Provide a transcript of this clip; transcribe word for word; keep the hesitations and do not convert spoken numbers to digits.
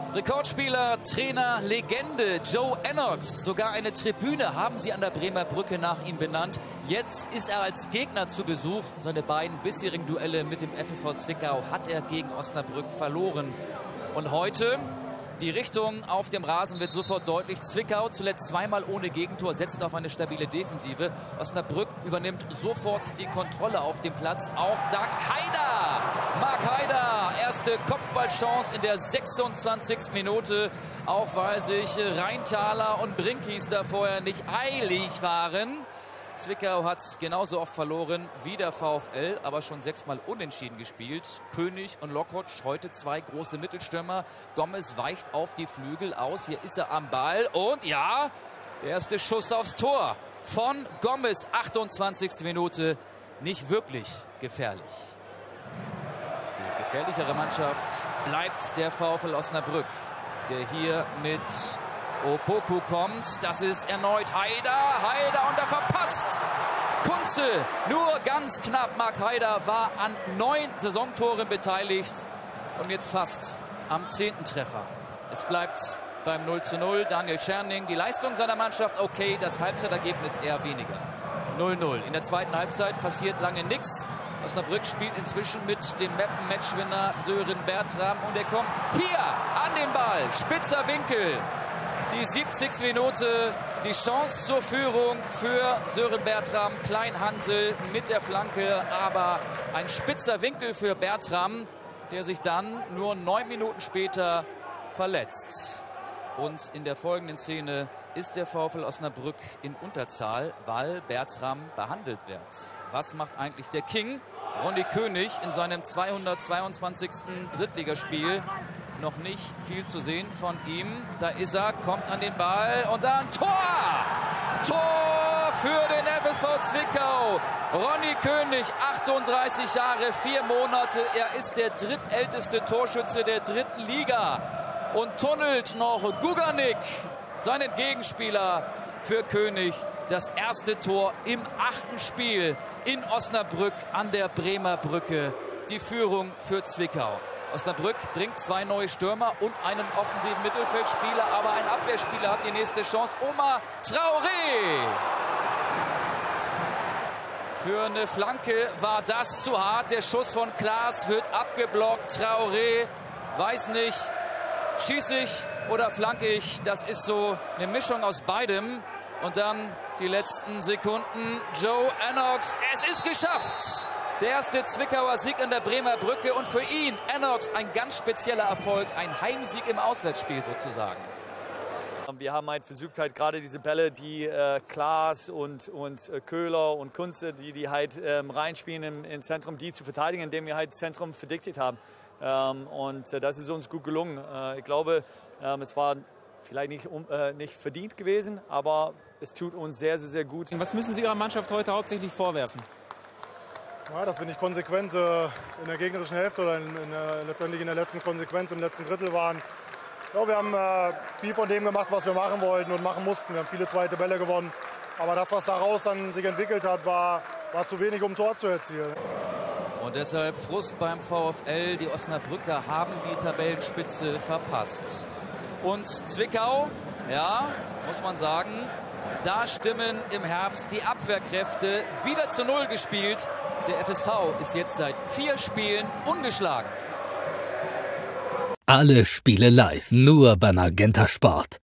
Rekordspieler, Trainer, Legende Joe Ennox. Sogar eine Tribüne haben sie an der Bremer Brücke nach ihm benannt. Jetzt ist er als Gegner zu Besuch. Seine beiden bisherigen Duelle mit dem F S V Zwickau hat er gegen Osnabrück verloren. Und heute, die Richtung auf dem Rasen wird sofort deutlich. Zwickau zuletzt zweimal ohne Gegentor, setzt auf eine stabile Defensive. Osnabrück übernimmt sofort die Kontrolle auf dem Platz. Auch Dag Haider, Marc Haider, erste Kopfballchance in der sechsundzwanzigsten Minute. Auch weil sich Rheintaler und Brinkies da vorher nicht eilig waren. Zwickau hat genauso oft verloren wie der VfL, aber schon sechsmal unentschieden gespielt. König und Lokotsch, heute zwei große Mittelstürmer. Gomez weicht auf die Flügel aus. Hier ist er am Ball. Und ja, der erste Schuss aufs Tor von Gomez. achtundzwanzigste Minute. Nicht wirklich gefährlich. Die gefährlichere Mannschaft bleibt der VfL Osnabrück, der hier mit Opoku kommt. Das ist erneut Haider. Haider und er verpasst Kunze. Nur ganz knapp. Marc Haider war an neun Saisontoren beteiligt und jetzt fast am zehnten Treffer. Es bleibt beim null zu null. Daniel Tscherning, die Leistung seiner Mannschaft okay, das Halbzeitergebnis eher weniger. null null. In der zweiten Halbzeit passiert lange nichts. Osnabrück spielt inzwischen mit dem Mappen-Matchwinner Sören Bertram und er kommt hier an den Ball. Spitzer Winkel. Die siebzigste Minute, die Chance zur Führung für Sören Bertram. Klein-Hansel mit der Flanke, aber ein spitzer Winkel für Bertram, der sich dann nur neun Minuten später verletzt. Und in der folgenden Szene ist der VfL Osnabrück in Unterzahl, weil Bertram behandelt wird. Was macht eigentlich der King? Ronny König in seinem zweihundertzweiundzwanzigsten Drittligaspiel. Noch nicht viel zu sehen von ihm. Da ist er, kommt an den Ball und dann Tor! Tor für den F S V Zwickau. Ronny König, achtunddreißig Jahre, vier Monate. Er ist der drittälteste Torschütze der dritten Liga. Und tunnelt noch Guganik, seinen Gegenspieler, für König. Das erste Tor im achten Spiel in Osnabrück an der Bremer Brücke. Die Führung für Zwickau. Osnabrück bringt zwei neue Stürmer und einen offensiven Mittelfeldspieler, aber ein Abwehrspieler hat die nächste Chance. Omar Traoré. Für eine Flanke war das zu hart. Der Schuss von Klaas wird abgeblockt. Traoré weiß nicht, schieße ich oder flanke ich. Das ist so eine Mischung aus beidem. Und dann die letzten Sekunden. Joe Ennox, es ist geschafft. Der erste Zwickauer Sieg an der Bremer Brücke und für ihn, Ennox, ein ganz spezieller Erfolg, ein Heimsieg im Auswärtsspiel sozusagen. Wir haben halt versucht, halt gerade diese Bälle, die äh, Klaas und, und äh, Köhler und Kunze, die, die halt ähm, reinspielen im, im Zentrum, die zu verteidigen, indem wir halt das Zentrum verdickt haben. Ähm, und äh, das ist uns gut gelungen. Äh, ich glaube, ähm, es war vielleicht nicht, um, äh, nicht verdient gewesen, aber es tut uns sehr, sehr, sehr gut. Was müssen Sie Ihrer Mannschaft heute hauptsächlich vorwerfen? Ja, dass wir nicht konsequent äh, in der gegnerischen Hälfte oder in, in, äh, letztendlich in der letzten Konsequenz im letzten Drittel waren. Ja, wir haben äh, viel von dem gemacht, was wir machen wollten und machen mussten. Wir haben viele zweite Bälle gewonnen. Aber das, was daraus dann sich entwickelt hat, war, war zu wenig, um ein Tor zu erzielen. Und deshalb Frust beim VfL. Die Osnabrücker haben die Tabellenspitze verpasst. Und Zwickau, ja, muss man sagen, da stimmen im Herbst die Abwehrkräfte. Wieder zu Null gespielt. Der F S V ist jetzt seit vier Spielen ungeschlagen. Alle Spiele live, nur bei Magenta Sport.